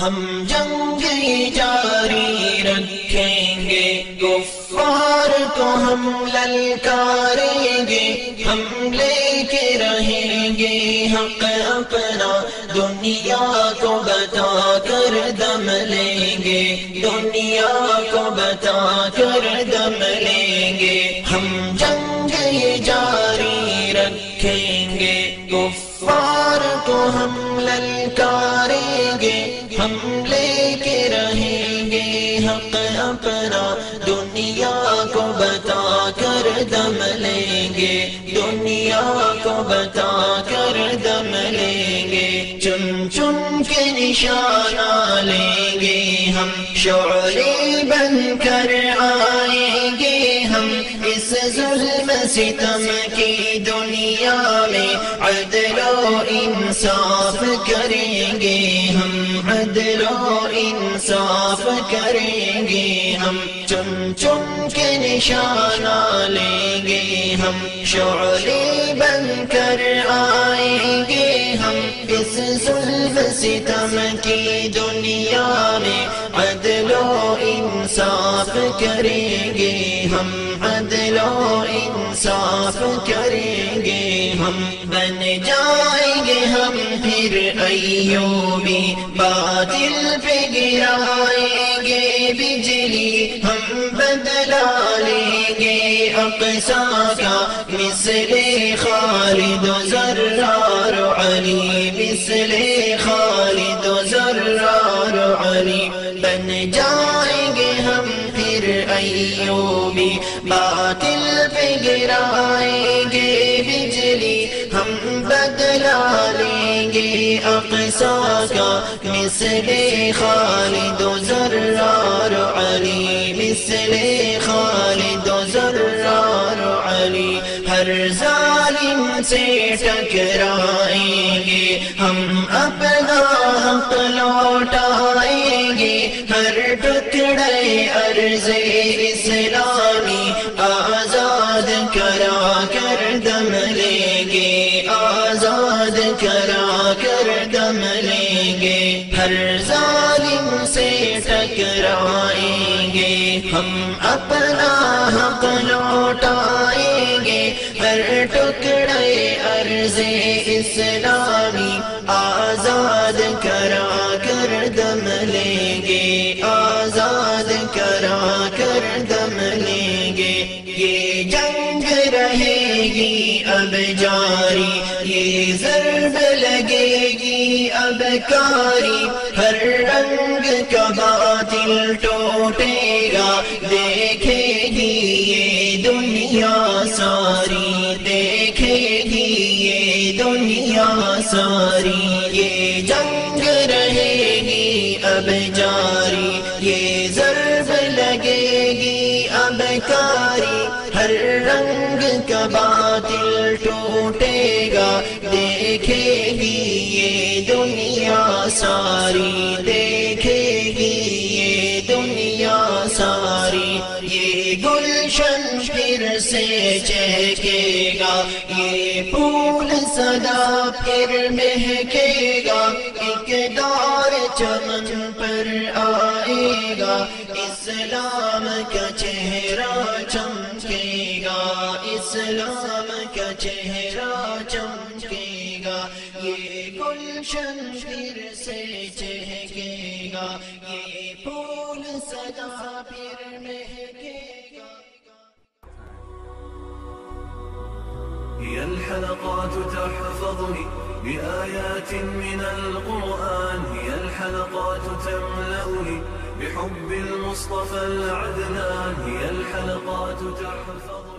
ہم جنگ جاری رکھیں گے، کفار کو ہم للکاریں گے، ہم لے کے رہیں گے حق اپنا، دنیا کو بتا کر دم لیں گے، دنیا کو بتا کر دم لیں گے، ہم جنگ جاری رکھیں گے، کفار کو ہم للکاریں گے، ہم لے کے رہیں گے حق اپنا، دنیا کو بتا کر دم لیں گے، دنیا کو بتا کر دم لیں گے، چن چن کے نشانہ لیں گے ہم، شعلے بن کر آئیں گے ہم، اس ظلم ستم کی دنیا میں عدل و انصاف کریں گے ہم، عدل و انصاف کریں گے ہم، چن چن کے نشانہ لیں گے ہم، شعلے بن کر آئیں گے ہم، اس ظلم ستم کی دنیا میں عدل و انصاف کریں گے ہم، عدل و انصاف کریں گے ہم، بن جائیں گے ہم پھر ایوبی، باطل پہ گرائیں گے بجلی، ہم بدلا لیں گے اقصیٰ کا، مثل خالد و زرار و علی، مثل خالد و زرار و علی، بن جائیں گے ہم پھر ایوبی، باطل پہ گرائیں گے بجلی، ہم بدلا لیں گے اقصیٰ کا، مثل خالد و زرار و علی، مثل خالد و زرار و علی، ہر ظالم سے ٹکرائیں گے ہم، اپنا حق لوٹائیں گے، ہر ٹکڑے ارض اسلامی آزاد کرا کر دم لیں گے، آزاد کرا کر دم لیں گے، ہر ظالم سے ٹکرائیں گے ہم، اپنا حق لوٹائیں گے، ہر ٹکڑے ارض اسلامی آزاد کرا کر دم لیں گے، آزاد کرا کر دم لیں گے، یہ جنگ رہے گی اب جاری، یہ ضرب لگے گی اب کاری، ہر رنگ کا باطل ٹوٹے گا، دیکھے گی یہ دنیا ساری، دیکھے گی یہ دنیا ساری، یہ جنگ رہے گی اب جاری، یہ ضرب لگے گی اب کاری، ہر رنگ کا باطل ٹوٹے گا، دیکھے گی یہ دنیا ساری، دیکھے گی یہ دنیا ساری، یہ گلشن پھر سے چہکے گا، یہ پھول سدا پھر مہکے گا، ایک دور چمن پر آئے گا، اسلام کا چہرہ چمکے گا، اسلام کا چہرہ چمکے گا، یہ گلشن پھر سے چہکے گا، یہ پھول سدا پھر مہکے گا۔ هي الحلقات تحفظني بآيات من القرآن، هي الحلقات تملأني بحب المصطفى العدنان، هي الحلقات تحفظني